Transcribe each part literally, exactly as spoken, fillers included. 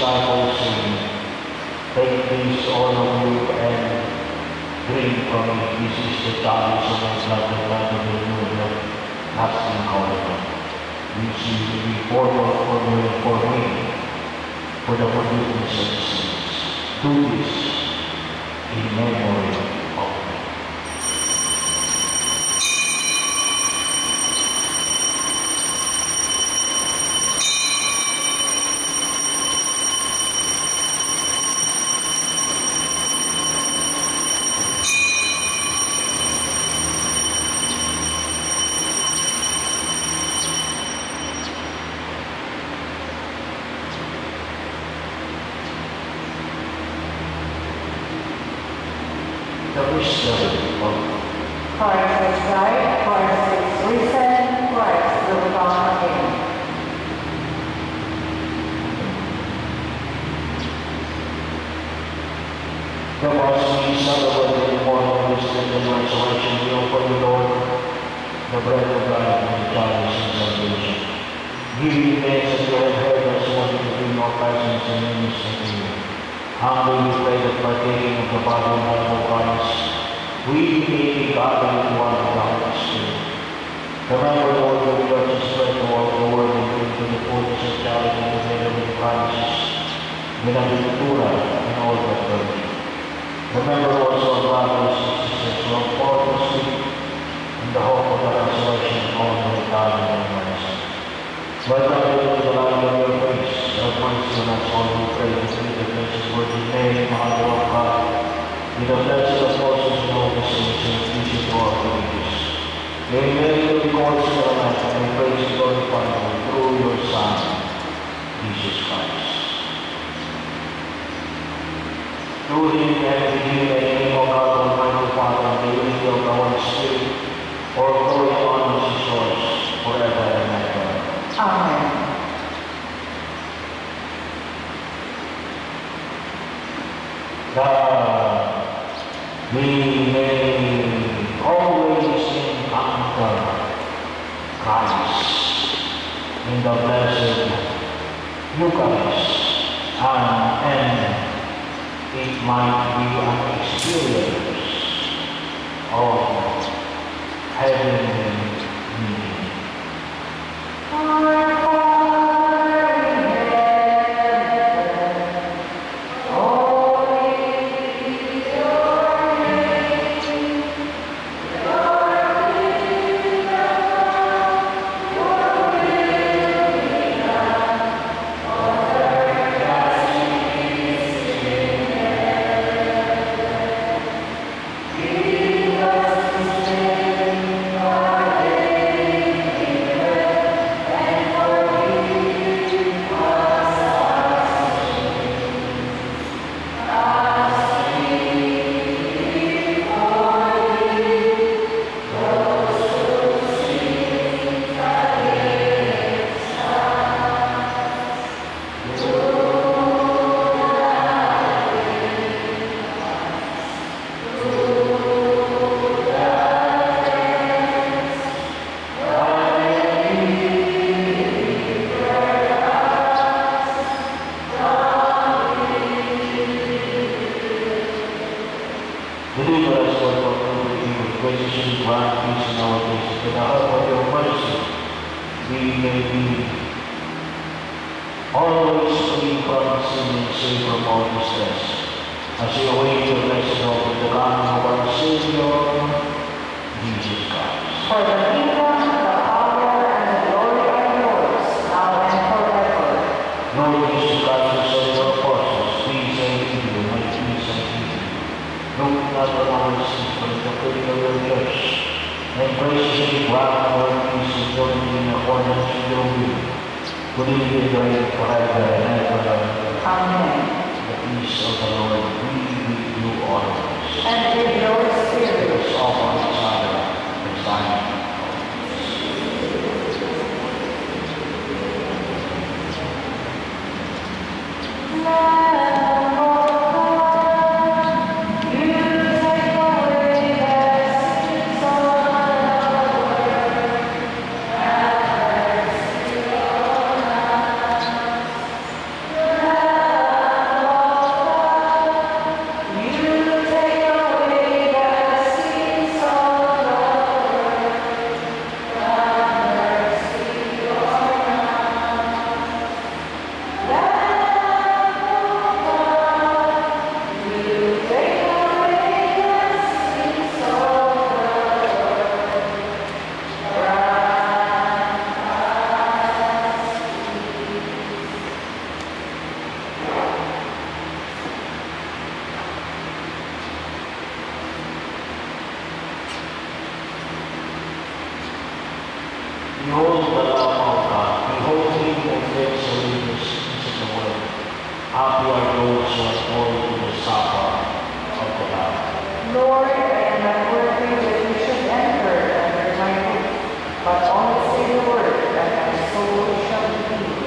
disciples, saying, "Take this, all of you, and drink from it. This is the chalice of my blood, the blood of the new blood, lasting covenant. Which will be poured out for you and for me, for the forgiveness of sins. Do this in memory of me." The mystery of Christ has died, Christ is risen, Christ will come again. the ones we celebrate the morning of His death and resurrection. We offer you, Lord, the bread of life and the chalice of salvation. Give you thanks that you have heard us wanting to bring our presence and minister to you. Humbly we pray that partaking of the body and blood of Christ, we may be gathered into one of the Holy Spirit. Remember, Lord, your church is spread throughout the world and bring to the fullness of charity and together with Christ, Binaventura and all that church. Remember also our brothers and sisters who have fallen asleep in the hope of the resurrection of all who have died in Christ. Welcome them to the light of your face. Have mercy on us all who pray to see the blessed Virgin Mary, Mother of God, with the blessed apostles and all the saints and teachers to our ages. May Mary be constant of life and praise and glorify you through your Son, Jesus Christ. Through him and with him and in him, O God, Almighty Father, and the unity of the Holy Spirit, all glory and honor is yours forever and ever. Amen. That we may always encounter Christ in the blessed Eucharist, and, and it might be an experience of heavenly meaning. Our Father in heaven, holy is your name. Your kingdom come, your will be done, on earth as it is in heaven. Give us this day our daily bread, and forgive us our sins, as we forgive those who sin against us. Do not Deliver us, Lord, from every evil. Gracious and grant peace in our days. With the help of your mercy, we may be always free from sin and safe from all distress. As we await your blessed hope in the coming of our Savior, Jesus Christ. For the kingdom, the power, and the glory are yours, now and forever. Lord Jesus Christ, who said to your apostles, "Peace I give you, my peace I give you. Look not on our sins, but the faith of your church, and graciously grant our peace and join in accordance with your will, who live and reign forever and ever. Amen. The peace of the Lord be with you always." And with your spirit. Let us offer each other the sign of Lamb of God, you take away the sins of the world. Have mercy on us. Behold the Lamb of God. Behold him who takes away the sins of the world. Happy are those who are born to the supper of the Lamb. Lord, I am not worthy that you should enter under my roof, but only say the word, and my soul shall be healed.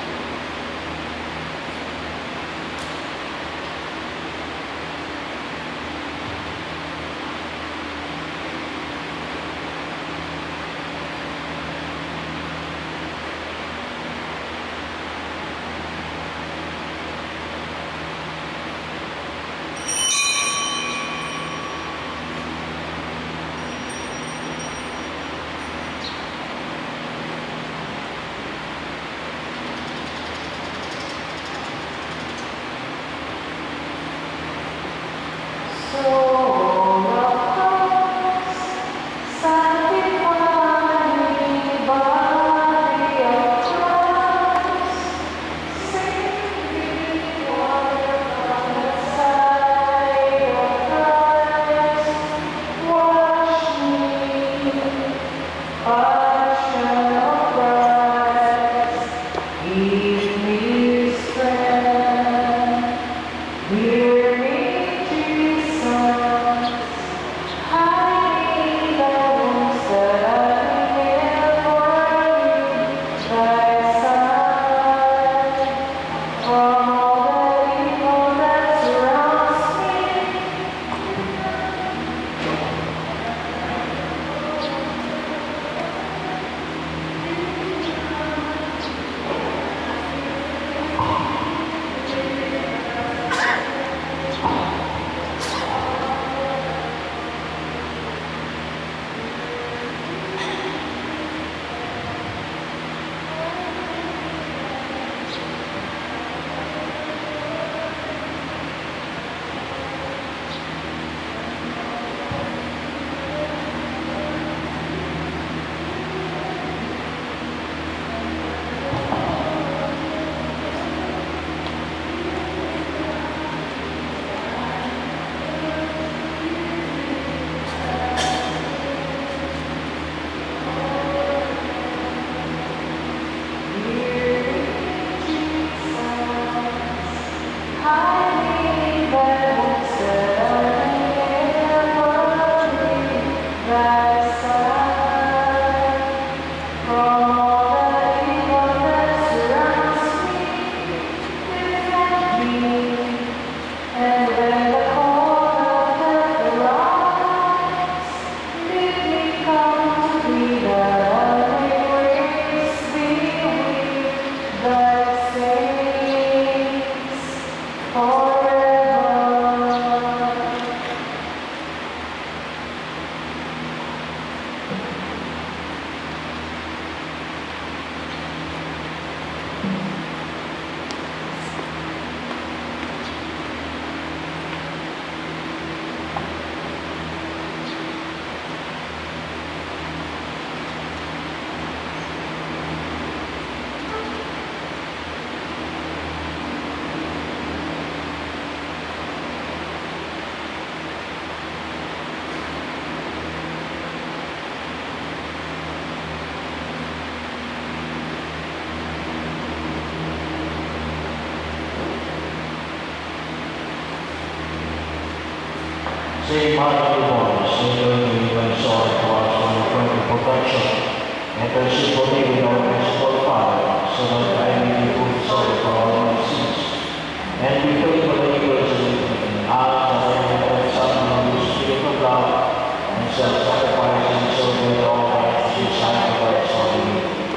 Save my newborn, Savior, you and sorry to us for your friendly protection, and mercy for me with our merciful Father, so that I may be fully sorry for all my sins, and be faithful and yours in and ask that I may have something of the Spirit of God, and self-sacrifice and so with all righteousness sacrifice for me.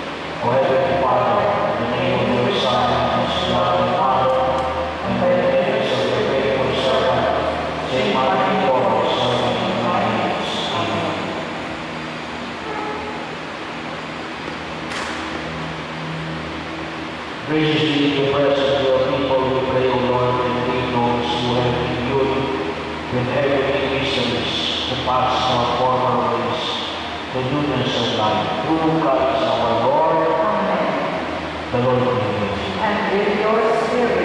O Heavenly Father, in the name of your Son, and His God and Father, and by the grace of your faithful servant, save my newborn, graciously in the presence of your people, we pray, O Lord, and lead those who have endured with heavenly mysteries the past our former ways, the newness of life, through Christ our Lord. Amen. The Lord be with you. And with your spirit.